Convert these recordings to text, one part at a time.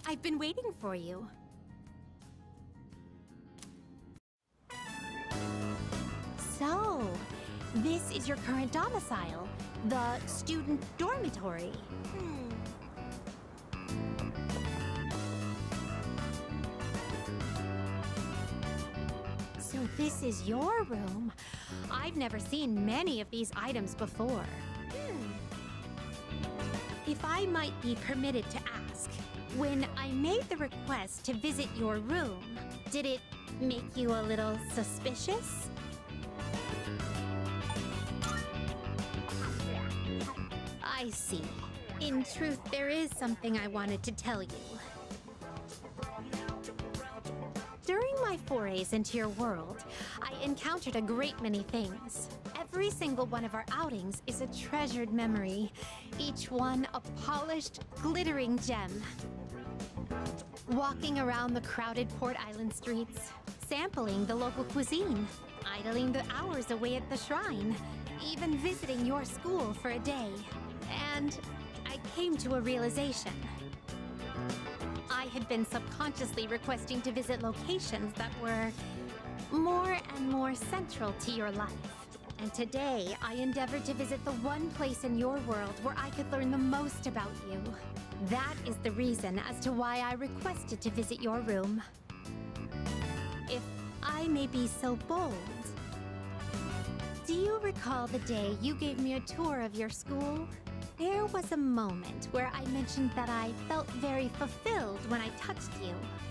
I've been waiting for you. So, this is your current domicile, the student dormitory. So this is your room. I've never seen many of these items before. If I might be permitted to ask, when I made the request to visit your room, did it make you a little suspicious? I see. In truth, there is something I wanted to tell you. During my forays into your world, I encountered a great many things. Every single one of our outings is a treasured memory, each one a polished, glittering gem. Walking around the crowded Port Island streets, sampling the local cuisine, idling the hours away at the shrine, even visiting your school for a day. And I came to a realization. I had been subconsciously requesting to visit locations that were more and more central to your life. And today, I endeavored to visit the one place in your world where I could learn the most about you. That is the reason as to why I requested to visit your room. If I may be so bold, do you recall the day you gave me a tour of your school? There was a moment where I mentioned that I felt very fulfilled when I touched you.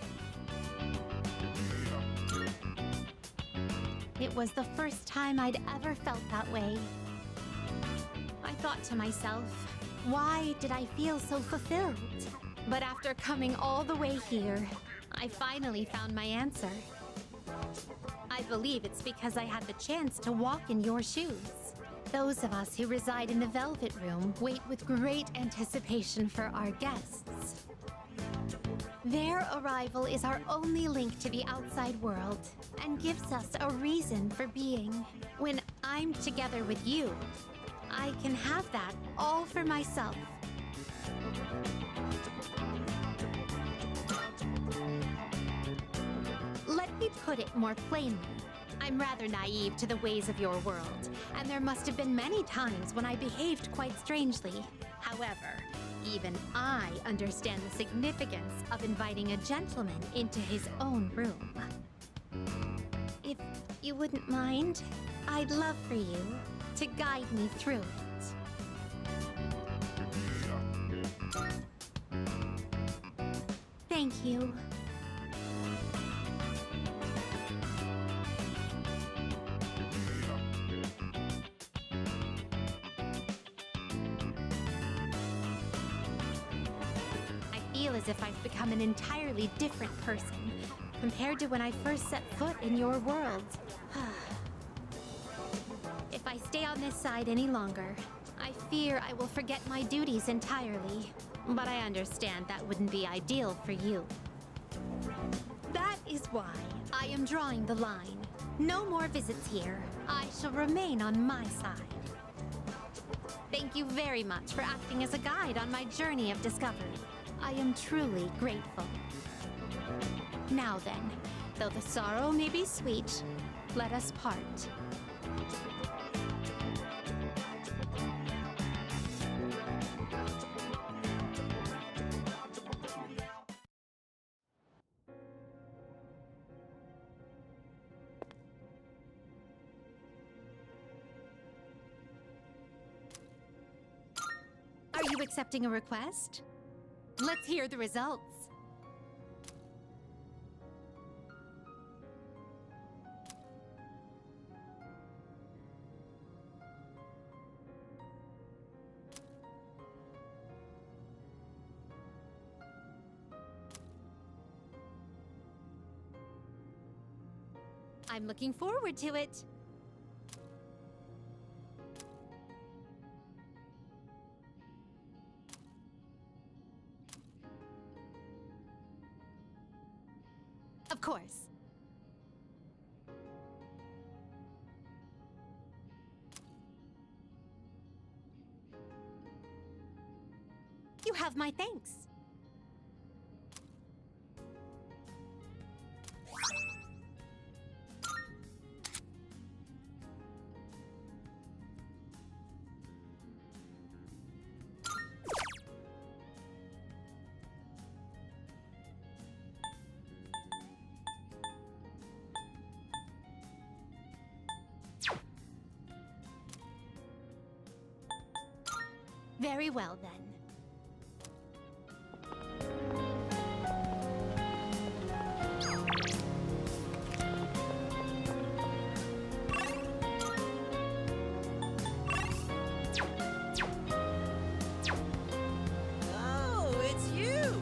It was the first time I'd ever felt that way. I thought to myself, why did I feel so fulfilled? But after coming all the way here, I finally found my answer. I believe it's because I had the chance to walk in your shoes. Those of us who reside in the Velvet Room wait with great anticipation for our guests. Their arrival is our only link to the outside world and gives us a reason for being. When I'm together with you, I can have that all for myself. Let me put it more plainly. I'm rather naive to the ways of your world, and there must have been many times when I behaved quite strangely. However, even I understand the significance of inviting a gentleman into his own room. If you wouldn't mind, I'd love for you to guide me through it. Thank you. As if I've become an entirely different person compared to when I first set foot in your world. If I stay on this side any longer, I fear I will forget my duties entirely. But I understand that wouldn't be ideal for you. That is why I am drawing the line. No more visits here. I shall remain on my side. Thank you very much for acting as a guide on my journey of discovery. I am truly grateful. Now then, though the sorrow may be sweet, let us part. Are you accepting a request? Let's hear the results. I'm looking forward to it. Of course. You have my thanks. Very well, then. Oh, it's you!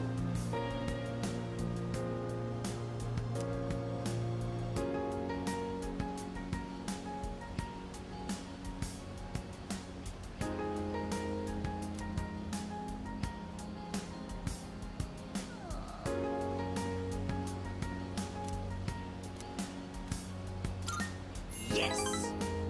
Yes!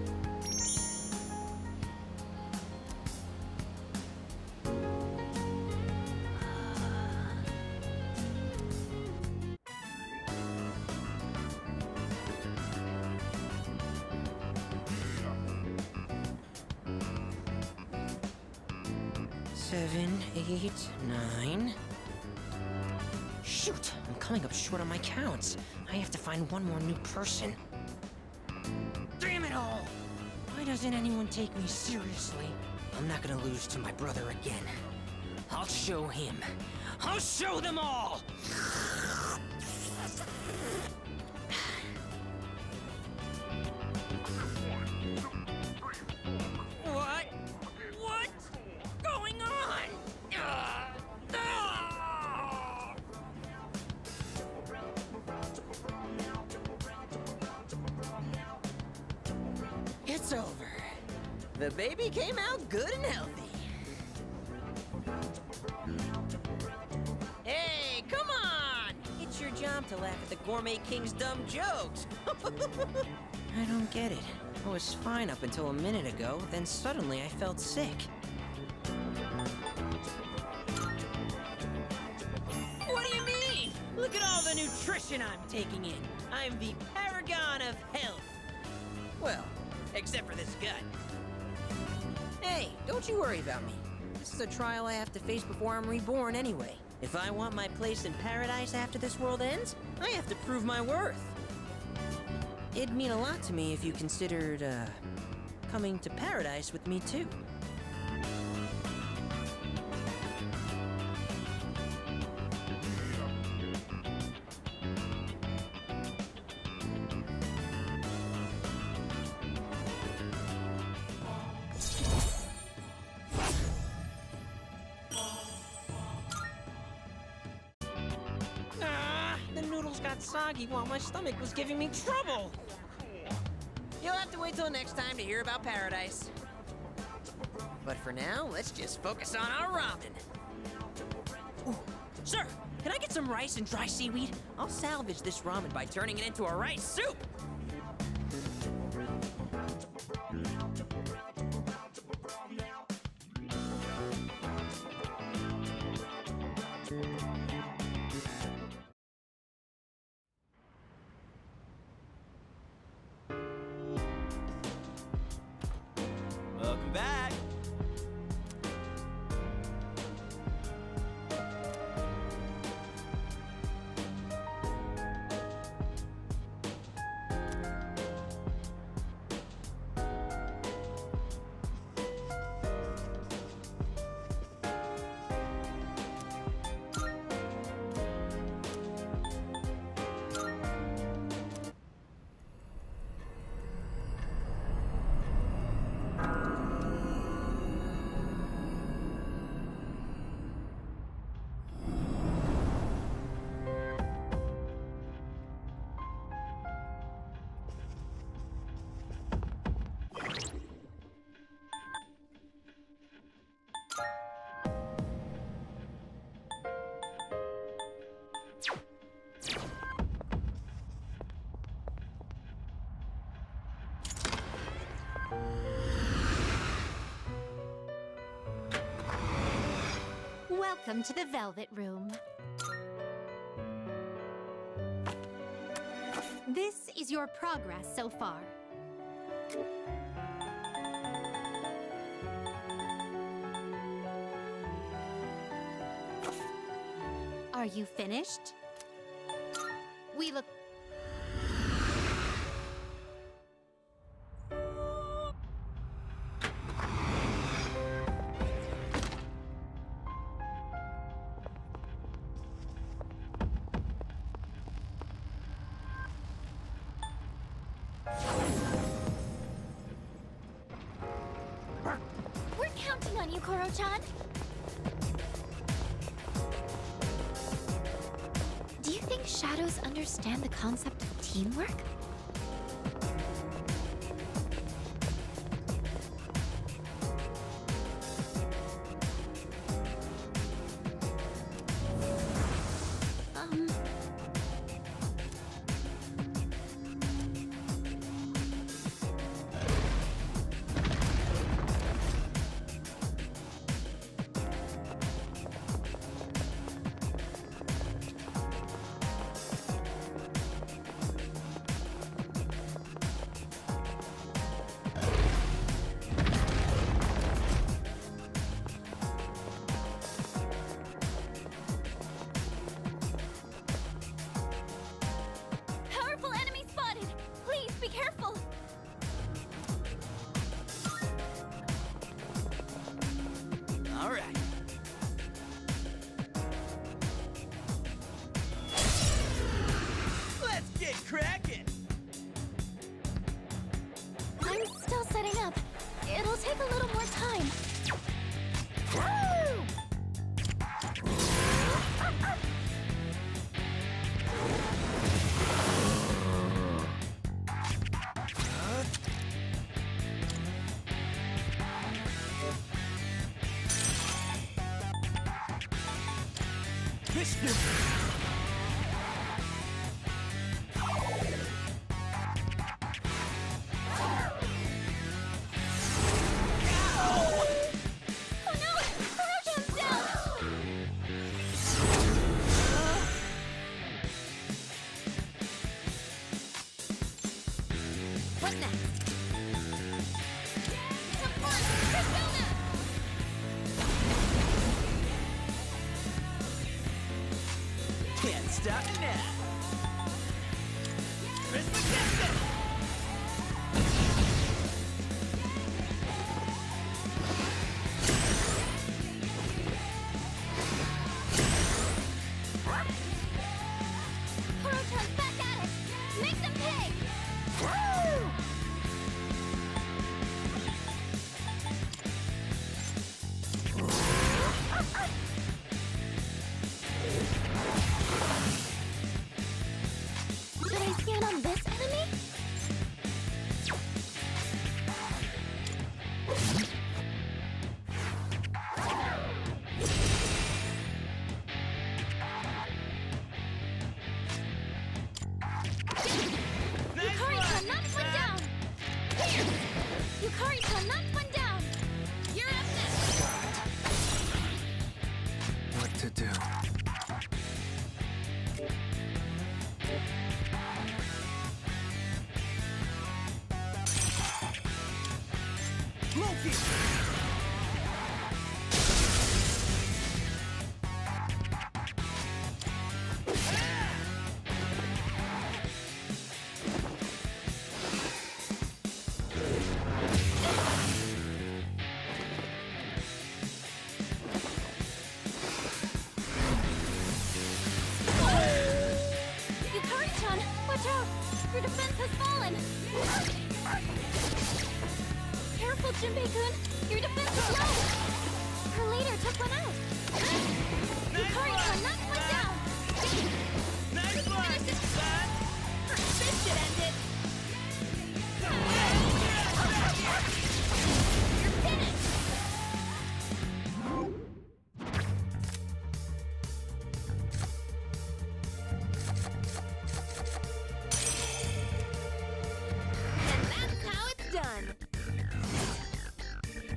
7, 8, 9. Shoot! I'm coming up short on my counts. I have to find one more new person. Damn it all! Why doesn't anyone take me seriously? I'm not gonna lose to my brother again. I'll show him. I'll show them all! What? What's going on? It's over. The baby came out good and healthy. Hey, come on! It's your job to laugh at the Gourmet King's dumb jokes. I don't get it. I was fine up until a minute ago, then suddenly I felt sick. What do you mean? Look at all the nutrition I'm taking in. I'm the paragon of health. Well, except for this gut. Hey, don't you worry about me. This is a trial I have to face before I'm reborn anyway. If I want my place in paradise after this world ends, I have to prove my worth. It'd mean a lot to me if you considered, coming to paradise with me too. The noodles got soggy while my stomach was giving me trouble. You'll have to wait till next time to hear about paradise. But for now, let's just focus on our ramen. Ooh, sir, can I get some rice and dry seaweed? I'll salvage this ramen by turning it into a rice soup. Welcome back. Welcome to the Velvet Room. This is your progress so far. Are you finished? We look... Koro-chan? Do you think shadows understand the concept of teamwork? Cracking! I'm still setting up. It'll take a little more time. What next? Come on, Persona! Can't stop now. Prismageddon! Koro-chan's back at it! Make them pay! Should I scan on this enemy? Yukari-chan knocked one down! Here! Yukari-chan knocked one down! You're up next! What to do? Loki! Yukari-chan, watch out! Your defense has fallen! Careful, Jinbei-kun! Your defense is low! Her leader took one out! Yukari-chan knocked one down! Nice one, Finish this! son! This should end it! You're finished! And that's how it's done!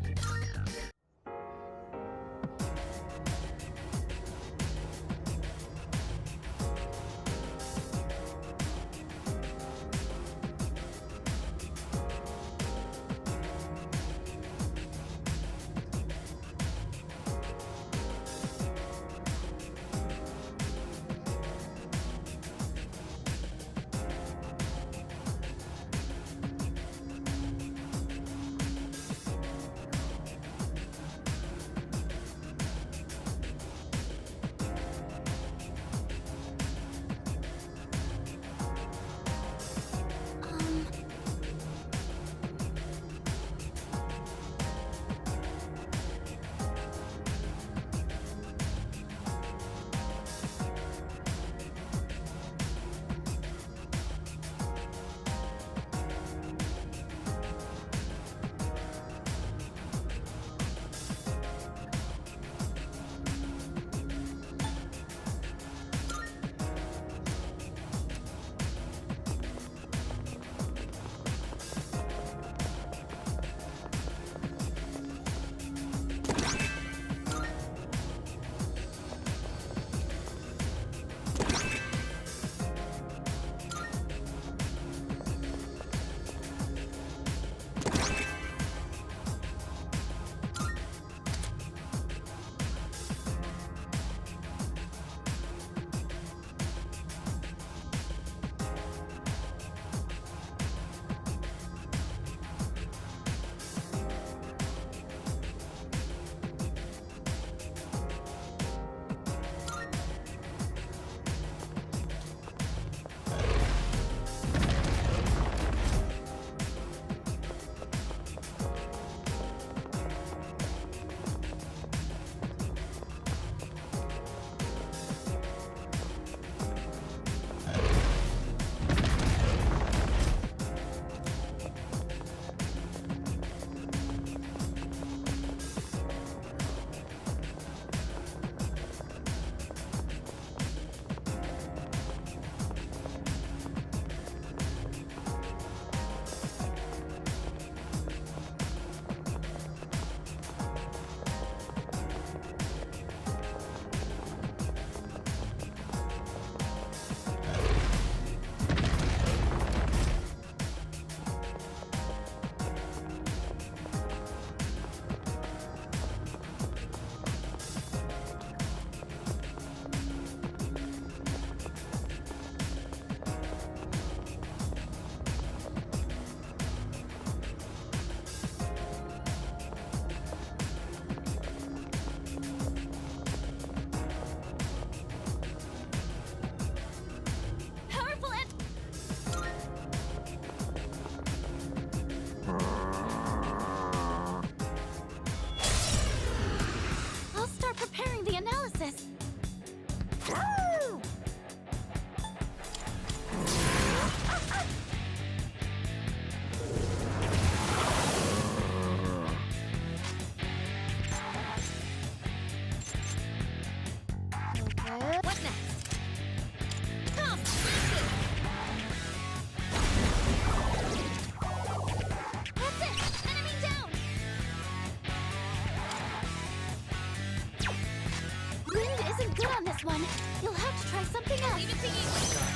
isn't good on this one. You'll have to try something else. Leave it to you. Got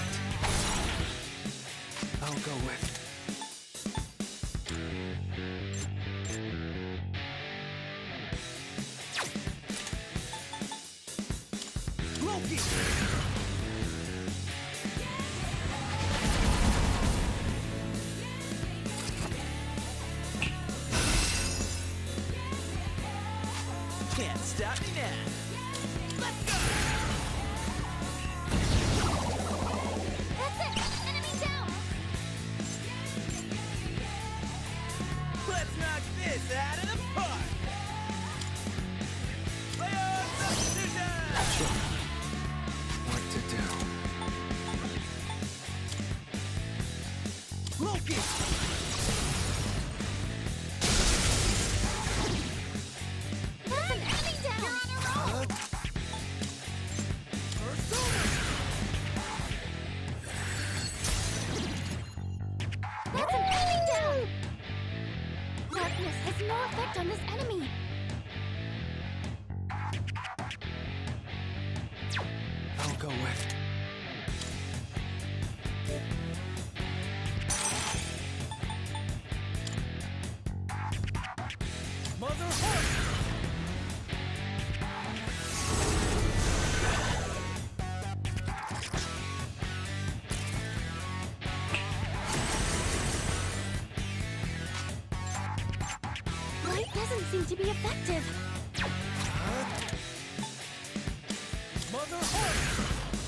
it. I'll go with... Loki! Can't stop me now. Let's go! That's it! Enemy down! Let's knock this out of the park! Player substitution! What to do? Loki! That's an enemy down! You're on a roll! Persona! That's an enemy down! Darkness has no effect on this enemy. I'll go with... Mother Horse! Light doesn't seem to be effective. Mother Horse!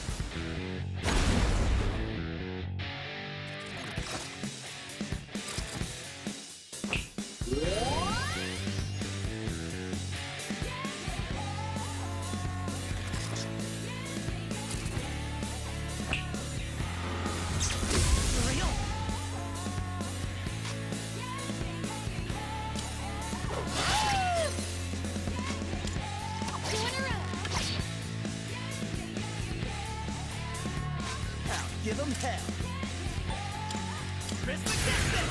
Two in a row. I'll give 'em hell! Chris McKesson!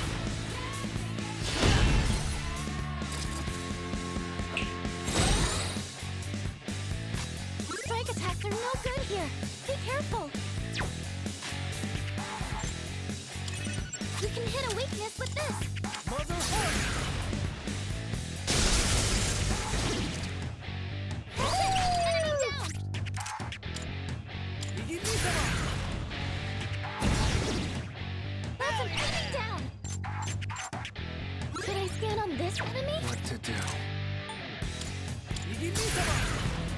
Strike attacks are no good here. Be careful. You can hit a weakness with this. Mother Horse! That's it! Enemy down! Iggy-Nizama! That's an enemy down! Should I scan on this enemy? What to do? Iggy-Nizama!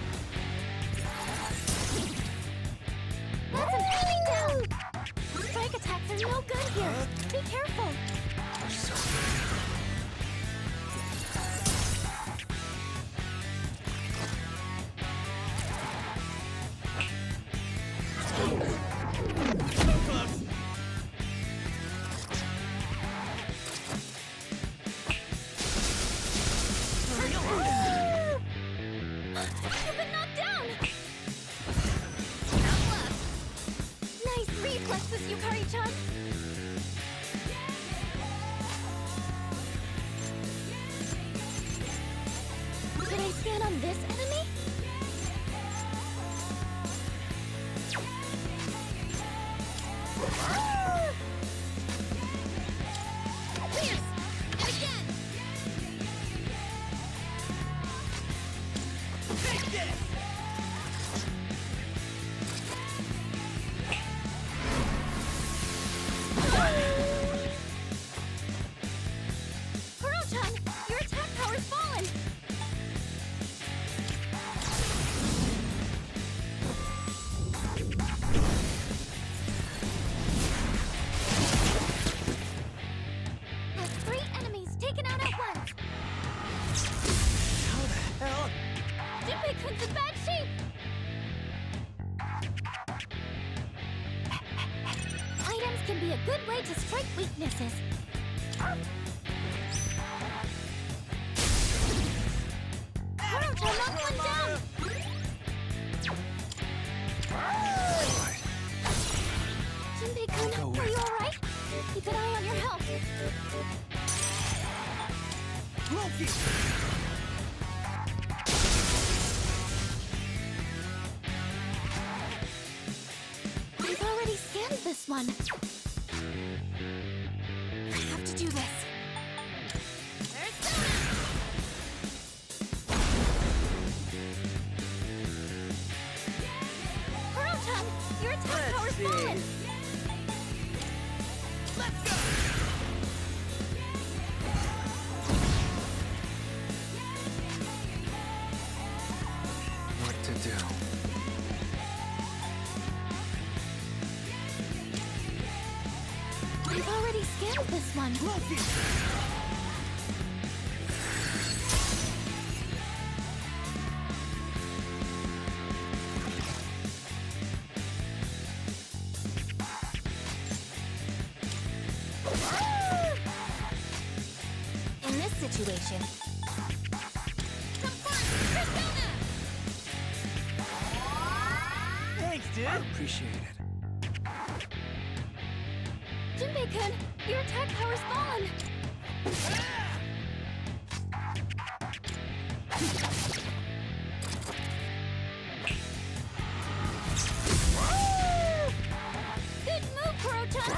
That's an enemy down! Strike attacks are no good here. Be careful. So... Close! You've been knocked down! Nice reflexes, Yukari-chan! Should I scan on this enemy? Fierce! And again! Take this! Kuro-chan, your attack power's fallen! That's 3 enemies taken out at once! How the hell? Junpei-kun's in bad shape! Items can be a good way to strike weaknesses. Kuro-chan knocked one down! Right. Junpei-kun, Go are with- you alright? Keep an eye on your health. Loki! one. I have to do this. Kurotan, your attack power's fallen! Let's go! What to do? I've already scanned this one. In this situation... Persona! Thanks, dude! Appreciate it. Junpei-kun, your attack power's fallen! Good move, Kurotan!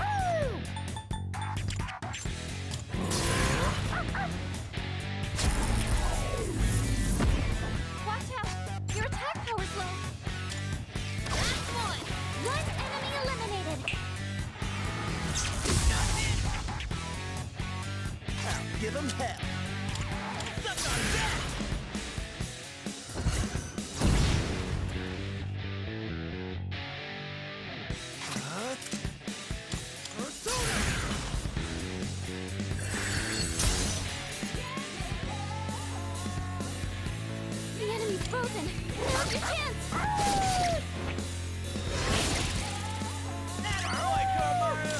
Watch out! Your attack power's low! Last one! One enemy eliminated! Give him hell! Suck on that! Persona! The enemy's frozen! Now's your chance! Attaboy, Goromaru!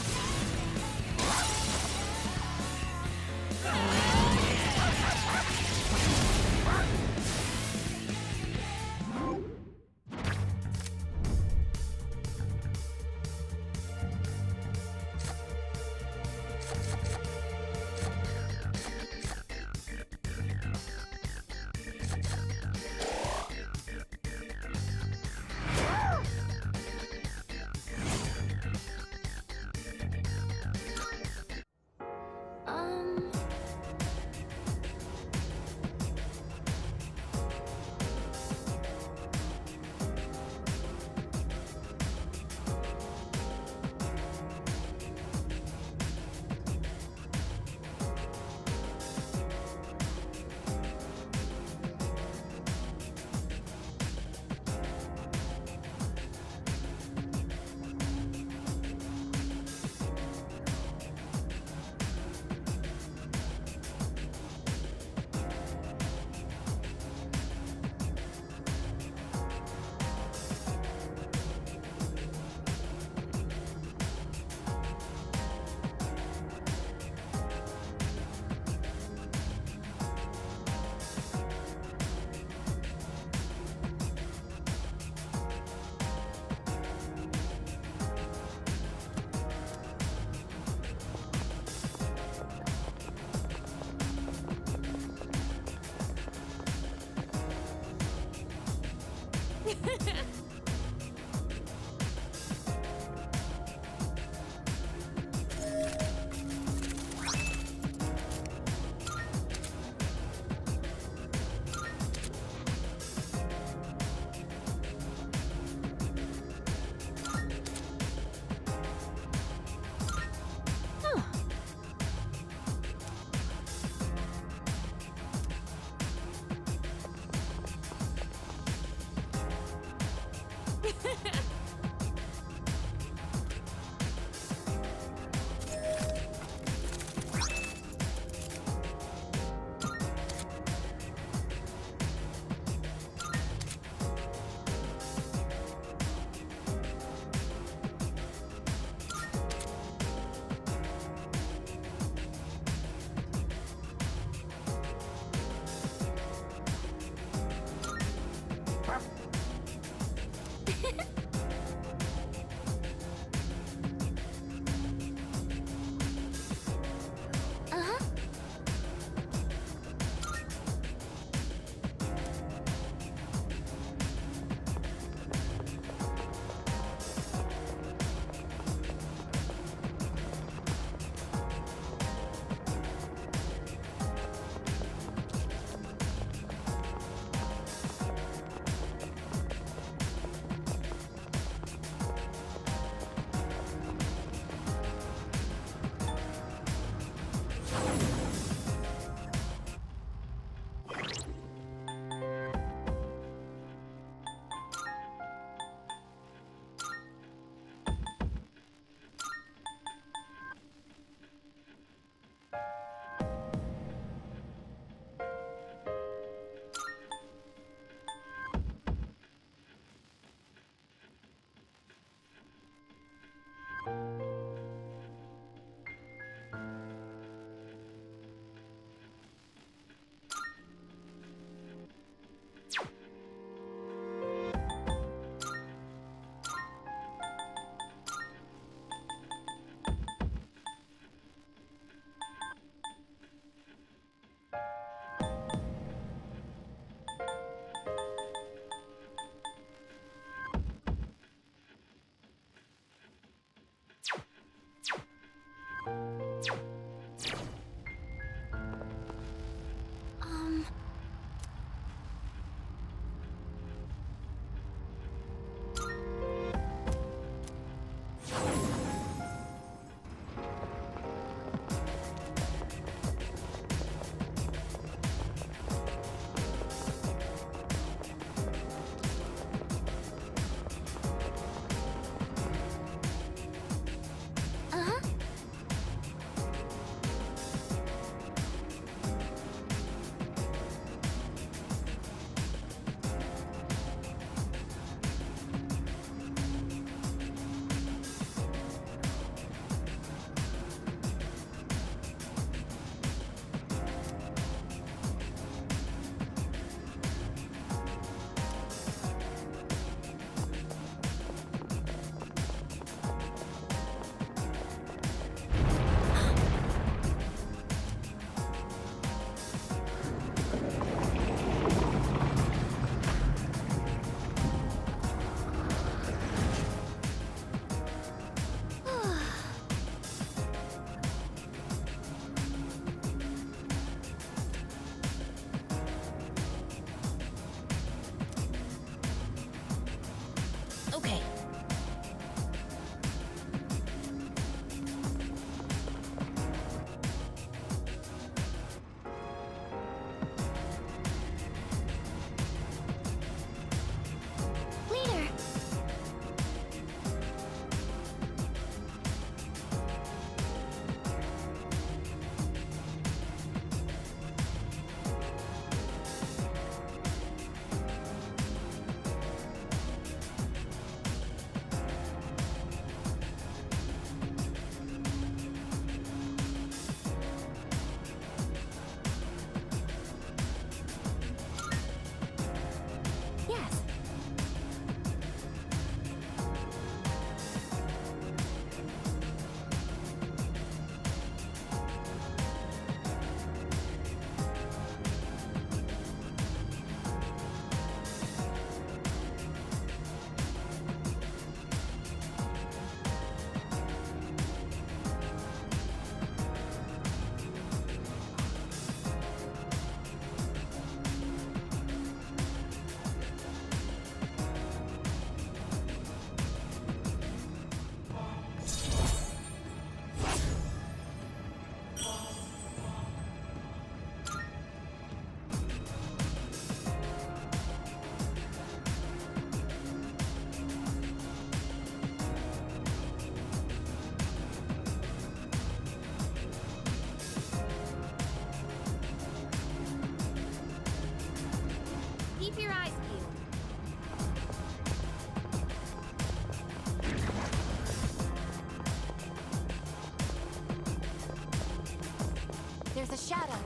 a shadow.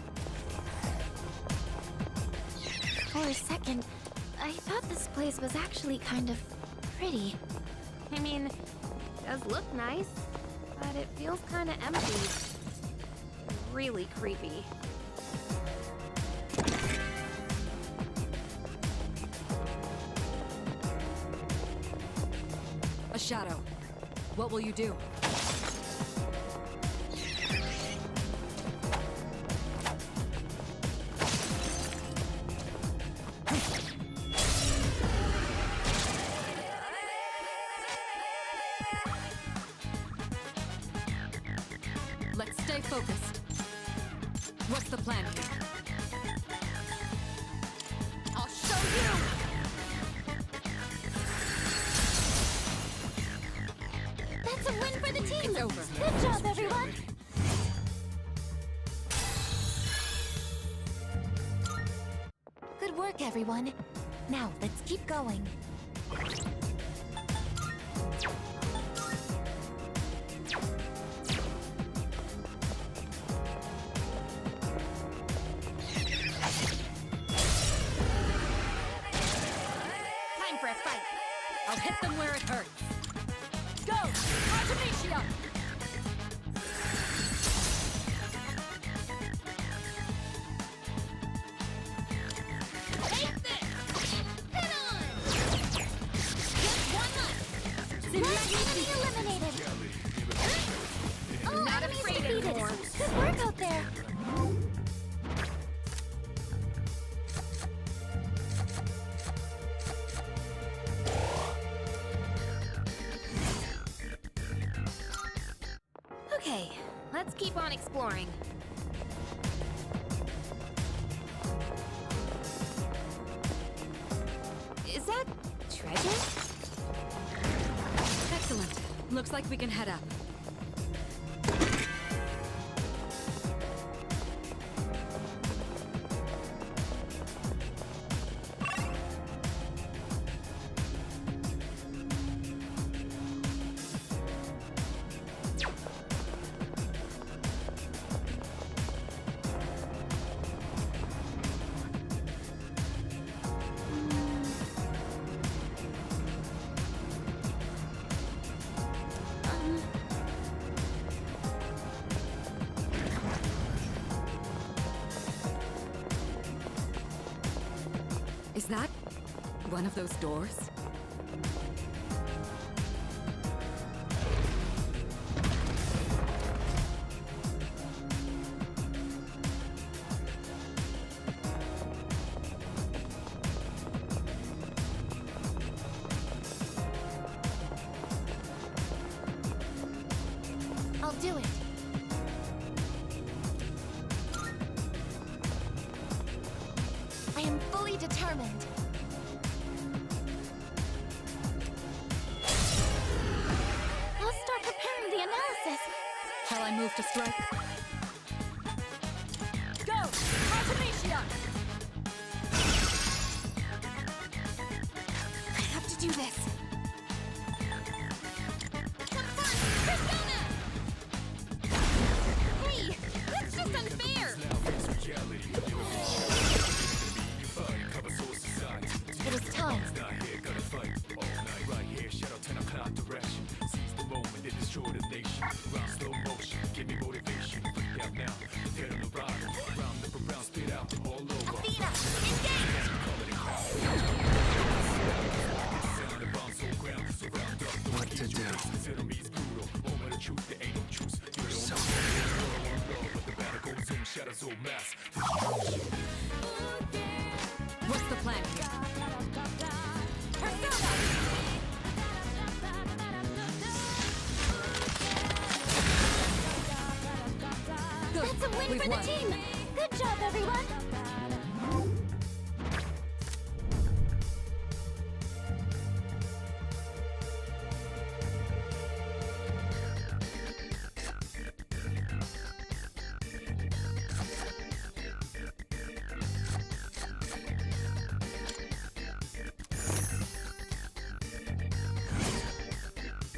For a second, I thought this place was actually kind of pretty. I mean, it does look nice, but it feels kind of empty. Really creepy. A shadow. What will you do? Let's stay focused. What's the plan here? I'll show you! That's a win for the team! It's over. Good job, everyone! Good work, everyone. Now, let's keep going. Time for a fight. I'll hit them where it hurts. Go! Artemisia! Take this! Hit on! Just one left! Enemy eliminated! All Not enemies afraid defeated! anymore. Good work out there! Okay, let's keep on exploring. Is that treasure? Excellent. Looks like we can head up. Is that one of those doors? I'll do it. I am fully determined. I'll start preparing the analysis. Shall I move to strike? Go! Artemisia! I have to do this. Have fun! Persona! Hey! That's just unfair! It is time. Athena, engage! What to do? So What's the plan here? Persona! Good. That's a win We've for won. the team! Good job, everyone!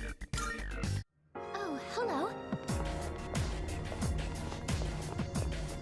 Oh, hello.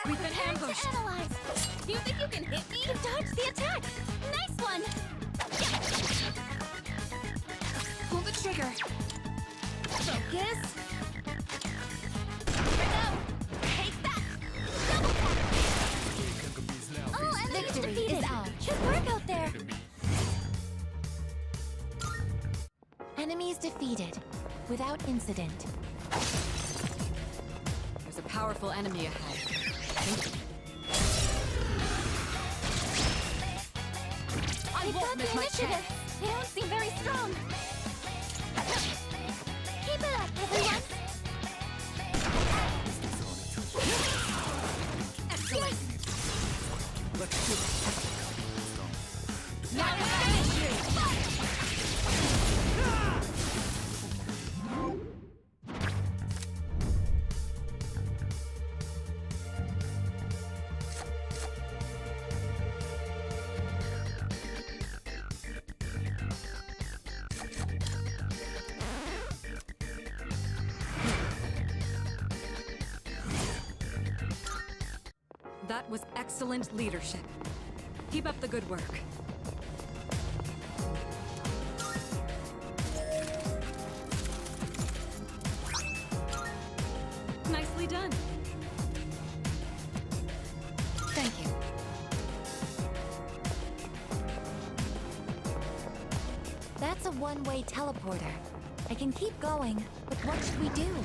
We've been ambushed. Analyze. You think you can hit me? You dodged the attack. Nice one. Pull the trigger. Focus. Take that. Double tap. Oh, enemies defeated. Is ours. Good work out there. Enemies defeated. Without incident. There's a powerful enemy ahead. I won't miss my chance. They don't seem very strong. Keep it up, everyone. Excellent. Let's do it. Now to finish you. That was excellent leadership. Keep up the good work. Nicely done. Thank you. That's a one-way teleporter. I can keep going, but what should we do?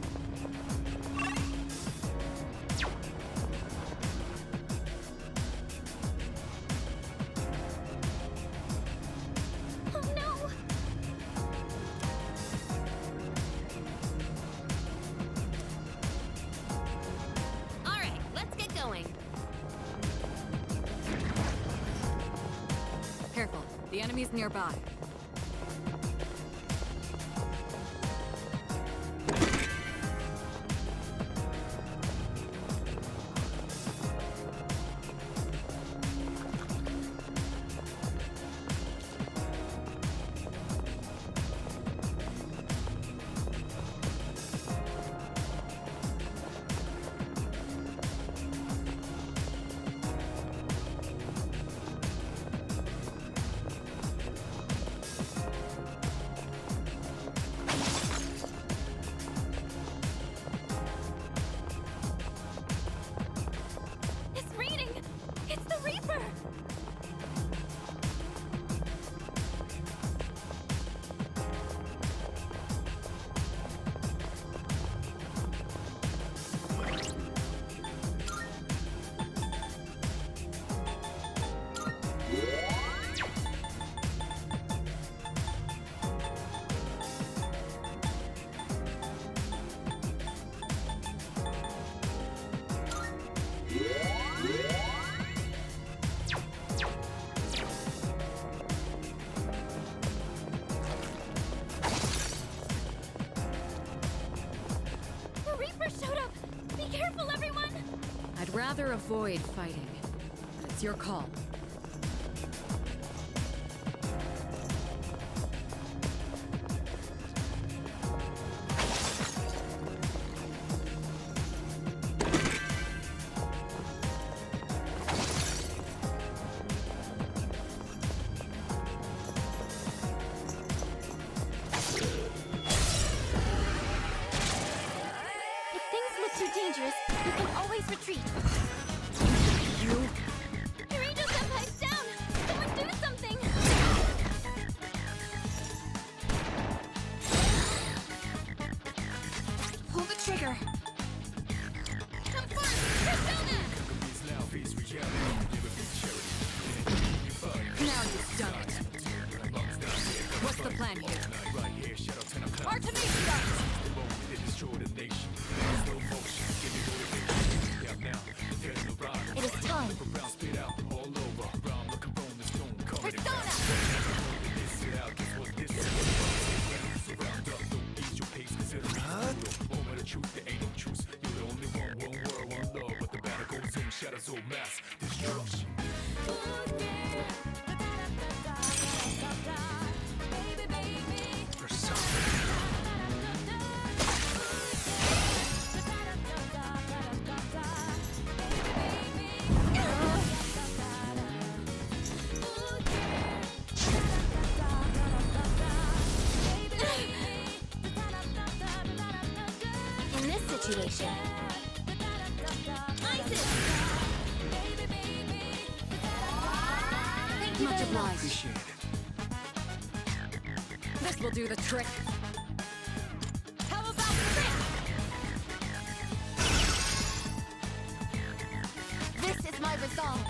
Oh no! All right, let's get going. Careful, the enemy's nearby. It's reading! It's the Reaper! The Reaper showed up! Be careful, everyone! I'd rather avoid fighting. It's your call. If things look too dangerous, you can always retreat. You? Kirito Senpai's down! Someone do something! Pull the trigger. Come forth, Persona! Now you've done it. What's the plan here? Artemisia! It is time. Persona! Much obliged. Appreciate it. This will do the trick. How about this? This is my resolve.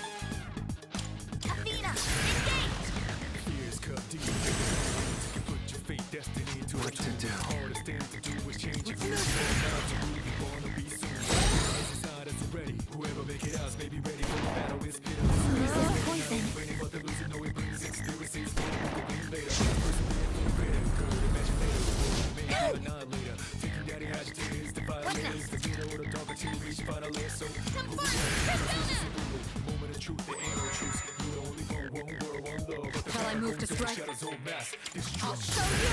Athena, engage! Fears cut deep. You can put your fate, destiny into What to do? Hardest thing to do is change your views. Now to move, you're born to be soon. As inside us ready. Whoever make it us may be ready for the battle. It's pitiful. This is poison. Waiting but the losing, no it brings experiences. The win later. Persevere for the better. Good imagine later. Maybe not later. Thinking daddy agitators, the violators. The zero or the darker to reach final layer. So moment of truth, there ain't no truth. You're the only one world, one love. But the Shall I move to strike? shadows hold mass. I'll show you!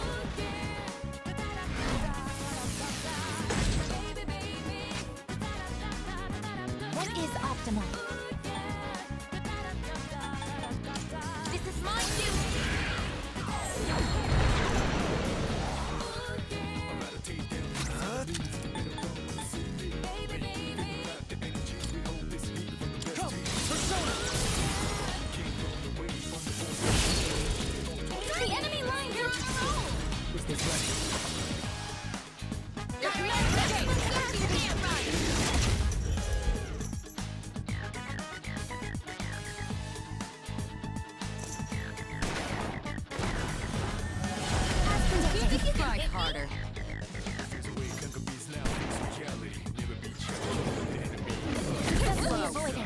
What is optimal? This is my duty! The enemy lines are on a roll! Your command ready! Stand right! Try harder. Successfully avoided.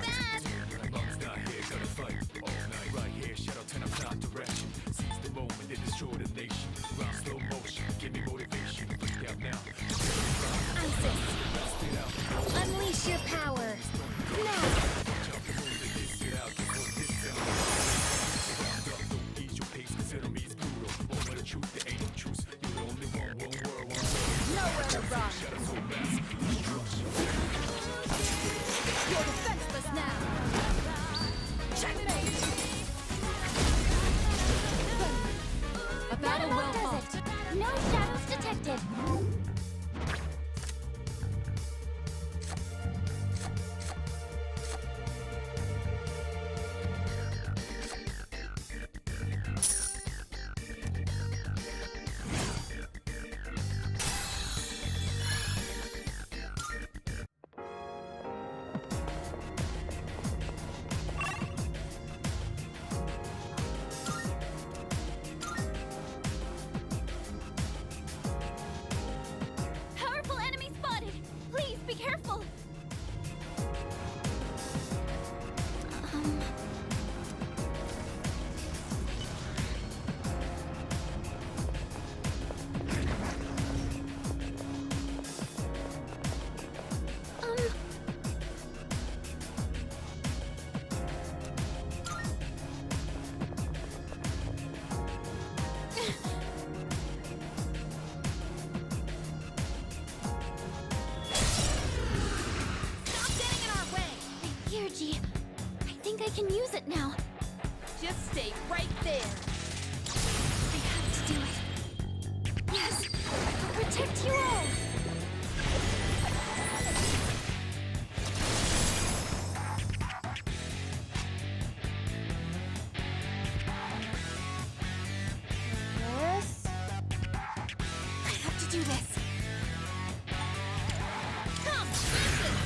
Isis, unleash your power. Now! Nowhere to run. You're defenseless now. Checkmate. A battle well Does fought. it? No shadows detected. Powerful enemy spotted. Please be careful. Stop getting in our way. Georgie, I think I can use it now. Just stay right there. I have to do it. Yes, I'll protect you all. Yes. I have to do this. Come, listen.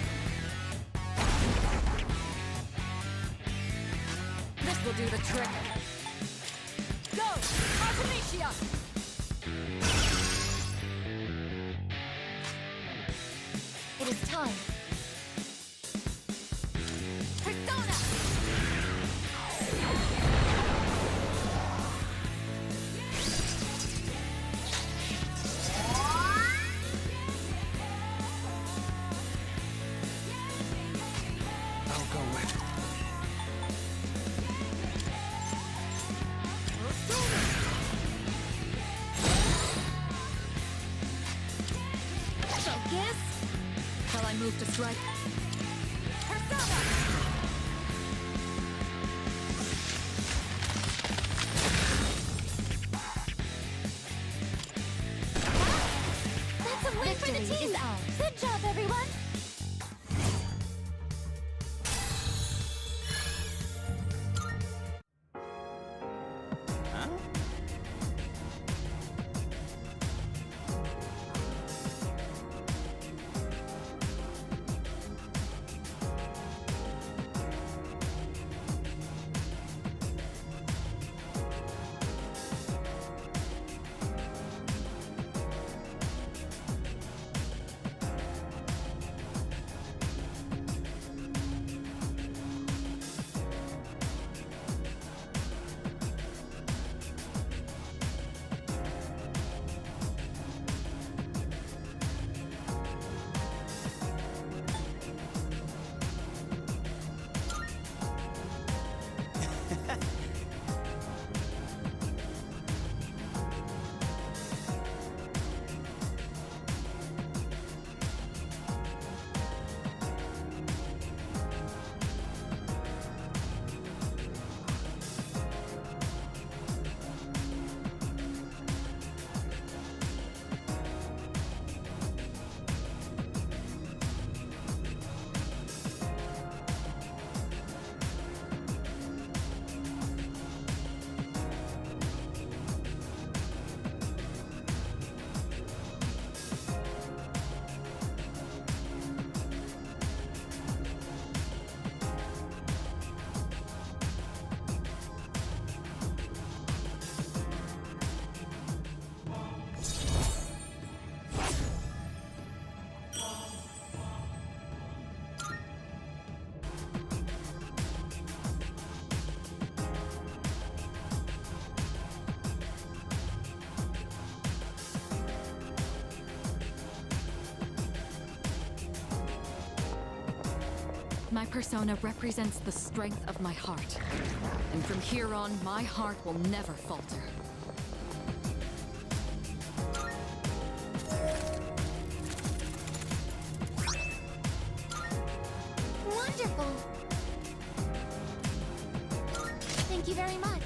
This will do the trick. Go! Artemisia! It is time. Persona! I'll go with. Focus. Shall I move to strike? Persona! That's a win for the team! Is ours. Good job, everyone! My persona represents the strength of my heart. And from here on, my heart will never falter. Wonderful! Thank you very much.